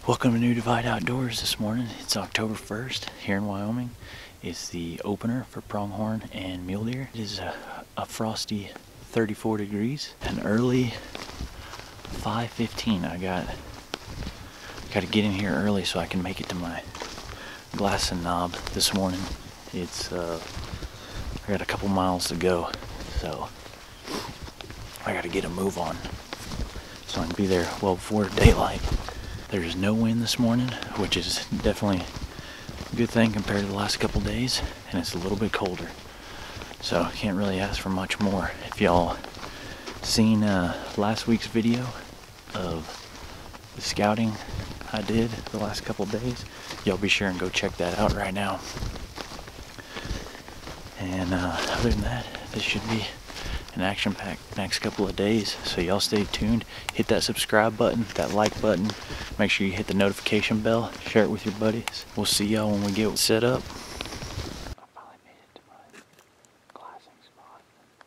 Welcome to New Divide Outdoors this morning. It's October 1st here in Wyoming. It's the opener for pronghorn and mule deer. It is a frosty 34 degrees. An early 5:15. I got to get in here early so I can make it to my glass and knob this morning. It's I got a couple miles to go, so I got to get a move on so I can be there well before daylight. There's no wind this morning, which is definitely a good thing compared to the last couple days, and it's a little bit colder, so I can't really ask for much more. If y'all seen last week's video of the scouting I did the last couple days, y'all be sure and go check that out right now. And other than that, this should be an action-packed next couple of days, so y'all stay tuned. Hit that subscribe button, that like button, make sure you hit the notification bell, share it with your buddies. We'll see y'all when we get set up. I finally made it to my glassing spot.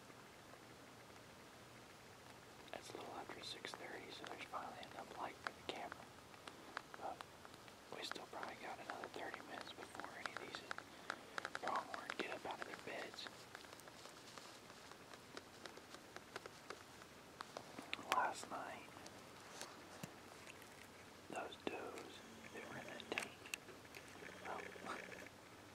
It's a little after 6:30, so there's finally enough light for the camera, but we still probably got another 30 minutes before any of these pronghorn get up out of their beds. Last night, those does, they were in a tank. Well,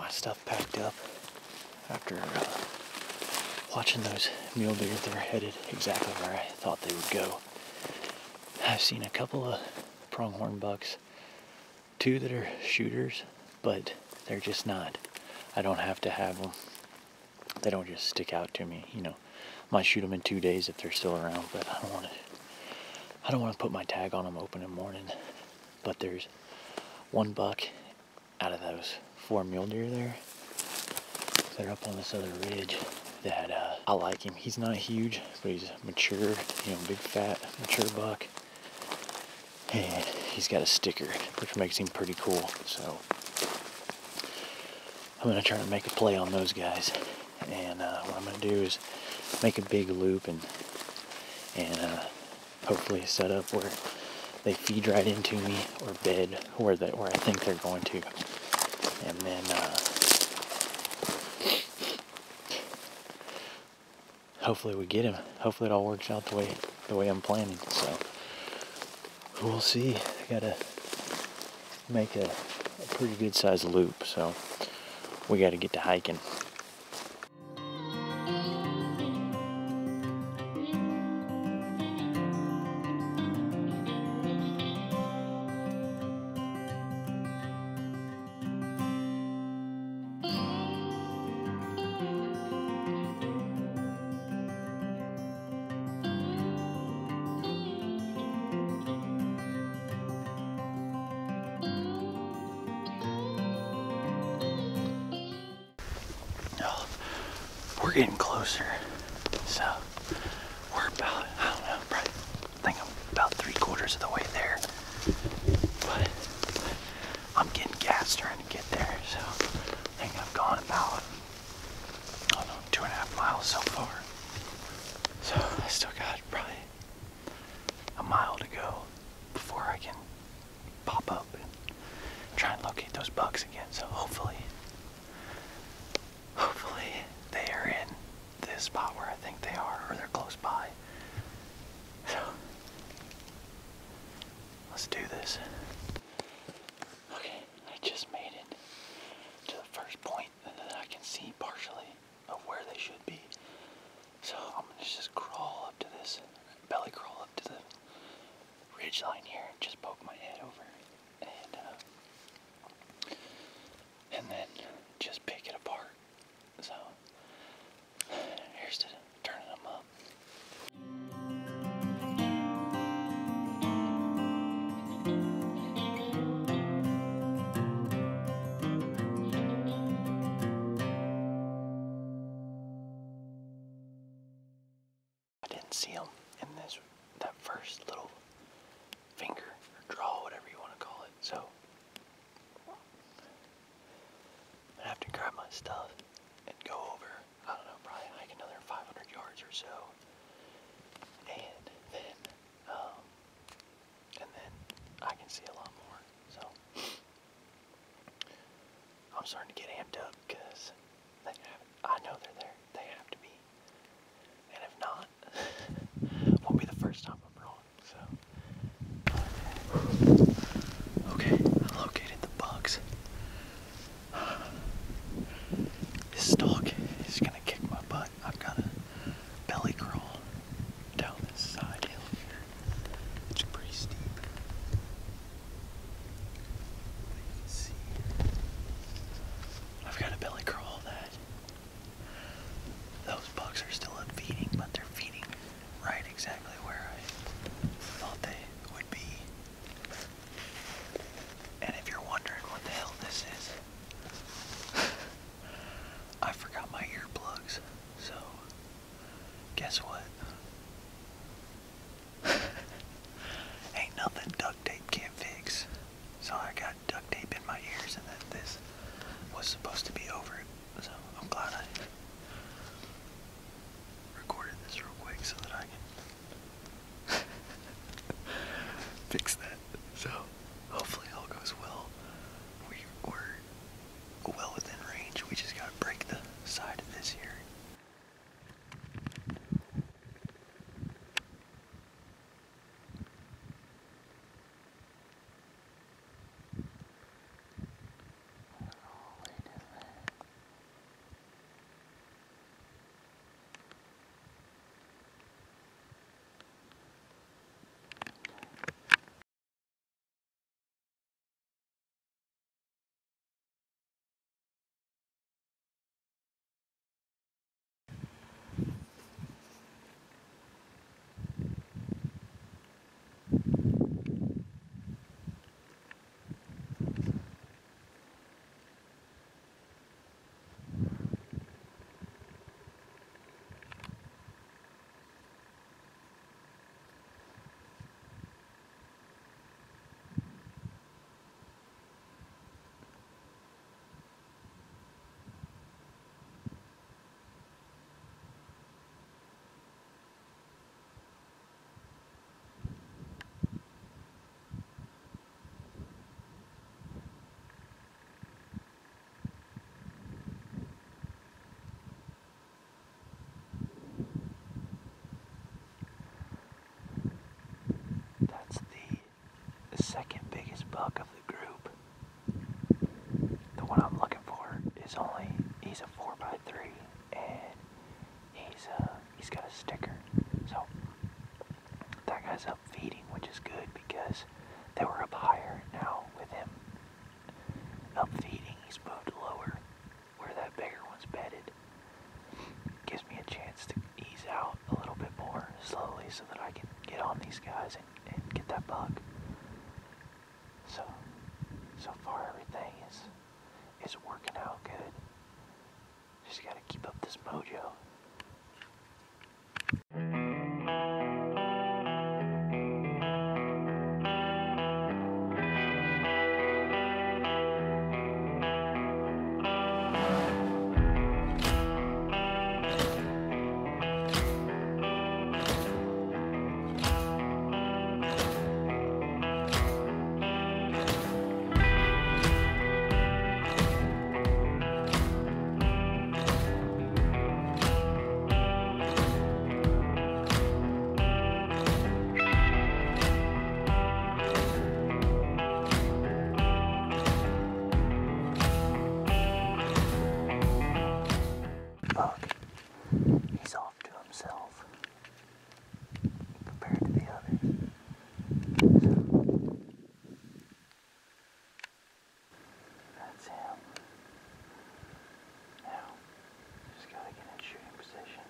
my stuff packed up after watching those mule deer. They're headed exactly where I thought they would go. I've seen a couple of pronghorn bucks, 2 that are shooters, but they're just not. I don't have to have them. They don't just stick out to me, you know. Might shoot them in 2 days if they're still around, but I don't want to put my tag on them open in the morning. But there's one buck out of those 4 mule deer there. They're up on this other ridge that I like him. He's not huge, but he's mature, you know, big fat mature buck. And he's got a sticker, which makes him pretty cool. So I'm gonna try to make a play on those guys. And what I'm gonna do is make a big loop and hopefully set up where they feed right into me or bed where I think they're going to. And then hopefully we get him. Hopefully it all works out the way I'm planning. So we'll see. I gotta make a pretty good sized loop, so we gotta get to hiking. We're getting closer, so we're about, I don't know, probably, I think I'm about 3/4 of the way there, but I'm getting gas trying to get there, so I think I've gone about, I don't know, 2.5 miles so far, so I still got probably a mile to go before I can pop up and try and locate those bucks again. So hopefully they are in this spot where I think they are, or they're close by. So let's do this. Okay, I just made it to the first point that I can see partially of where they should be. So I'm gonna just crawl up to this, belly crawl up to the ridge line here and just poke my head over and then just pick it apart. So here's to turning them up. I didn't see them in that first little finger or draw, whatever you want to call it. So I have to grab my stuff and go over, I don't know, probably hike another 500 yards or so, and then I can see a lot more. So I'm starting to get amped up because I know they're there. They have to be, and if not, won't be the first time I'm wrong. So okay, I located the bucks. This stalk is gonna kick my butt. I've got to belly crawl down this side hill here. It's pretty steep. You can see. I've got to belly crawl that. Those bucks are still up feeding, but they're feeding right exactly where I thought they would be. And if you're wondering what the hell this is, I forgot my earplugs, so guess what? Ain't nothing duct tape can't fix. So I got duct tape in my ears, and then this was supposed to be over it. So I'm glad I recorded this real quick so that I can fix that. So hopefully all goes well. We're well within range. We just gotta break the side of this here. buck of the group. The one I'm looking for is he's a 4x3, and he's got a sticker. So that guy's up feeding, which is good because they were up higher. Now with him up feeding, he's moved lower where that bigger one's bedded. Gives me a chance to ease out a little bit more slowly so that I can get on these guys and get that buck. So far everything is working out good. Just gotta keep up this mojo. Buck, he's off to himself compared to the others. So, that's him. Now, just gotta get in shooting position.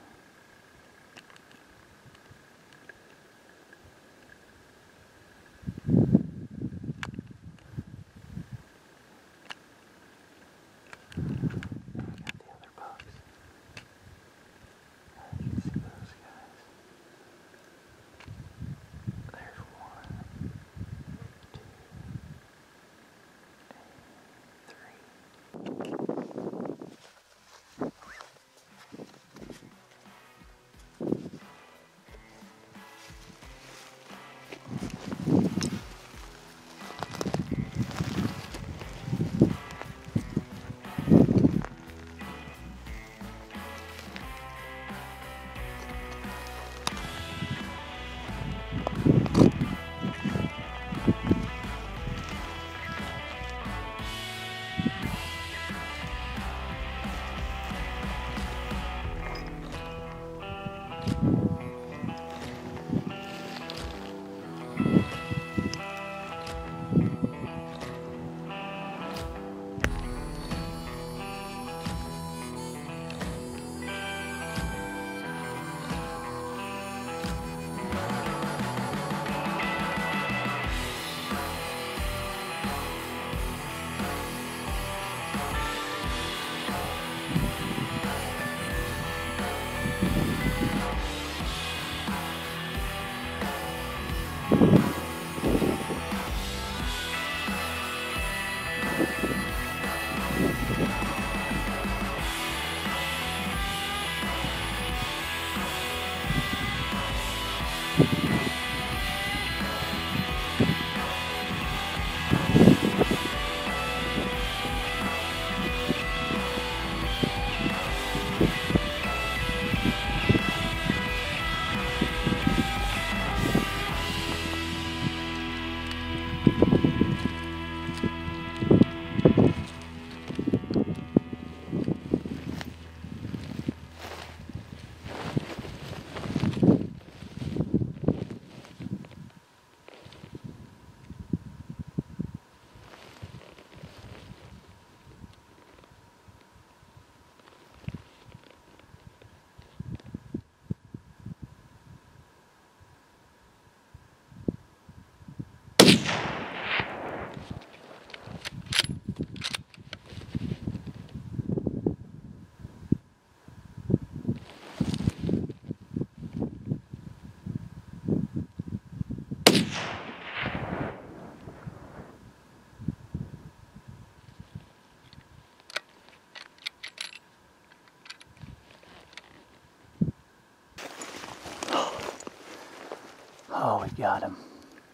Oh, we got him.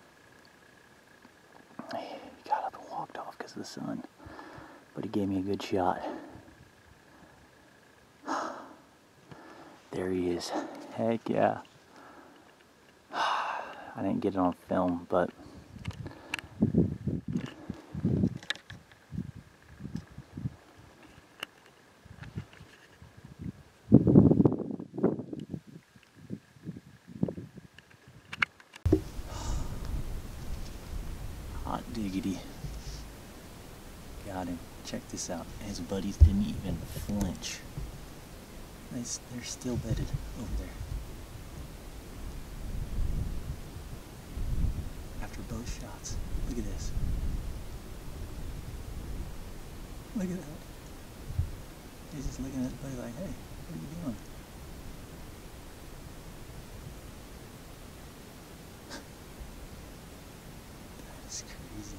He got up and walked off because of the sun, but he gave me a good shot. There he is. Heck yeah. I didn't get it on film, but this out. His buddies didn't even flinch. They're still bedded over there. After both shots. Look at this. Look at that. He's just looking at his buddy like, hey, what are you doing? That's crazy.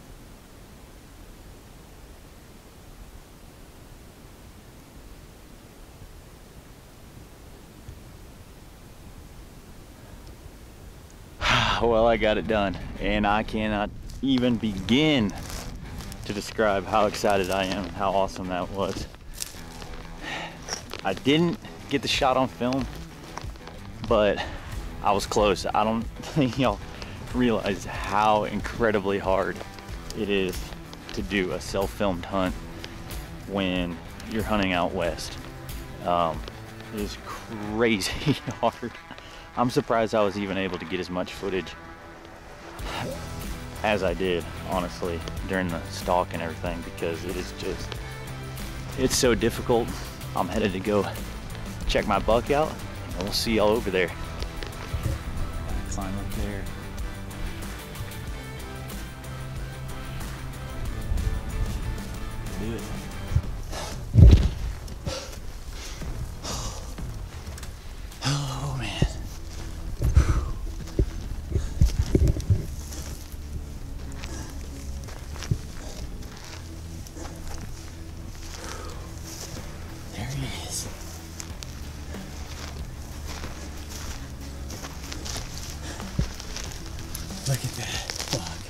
Well, I got it done, and I cannot even begin to describe how excited I am and how awesome that was. I didn't get the shot on film, but I was close. I don't think y'all realize how incredibly hard it is to do a self-filmed hunt when you're hunting out west. It is crazy hard. I'm surprised I was even able to get as much footage as I did, honestly, during the stalk and everything, because it is just, it's so difficult. I'm headed to go check my buck out, and we'll see y'all over there. Climb up there. Do it. Oh man. There he is. Look at that buck.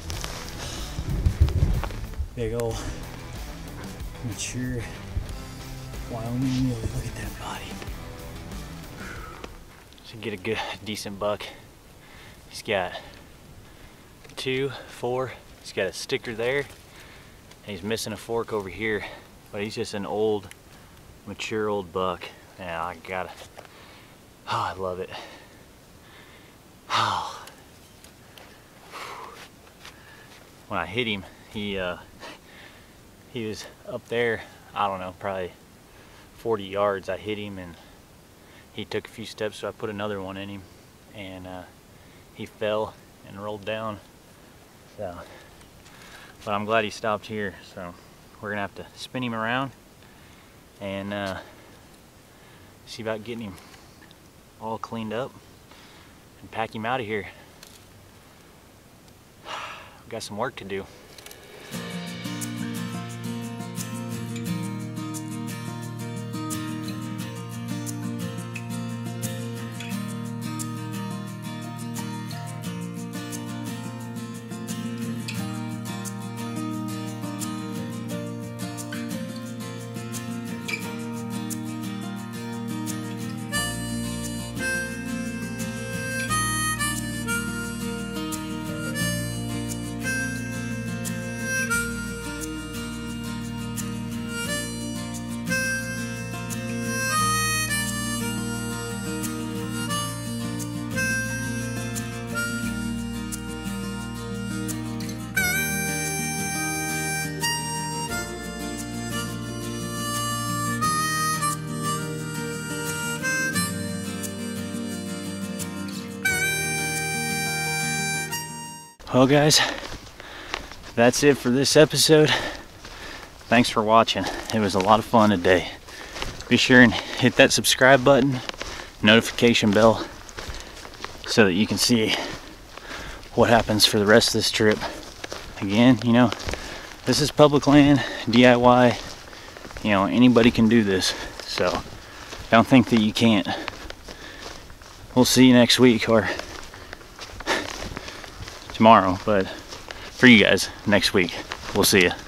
Big old mature Wyoming MULE. Look at that body. Should get a good, decent buck. He's got 2, 4. He's got a sticker there, and he's missing a fork over here. But he's just an old, mature old buck. And I gotta, oh, I love it. Oh. When I hit him, he was up there, I don't know, probably 40 yards. I hit him and he took a few steps, so I put another one in him, and he fell and rolled down. So, but I'm glad he stopped here. So we're gonna have to spin him around and see about getting him all cleaned up and pack him out of here. We've got some work to do. Well guys, that's it for this episode. Thanks for watching. It was a lot of fun today. Be sure and hit that subscribe button, notification bell, so that you can see what happens for the rest of this trip. Again, you know, this is public land, DIY. You know, anybody can do this, so don't think that you can't. We'll see you next week, or tomorrow, but for you guys, next week. We'll see you.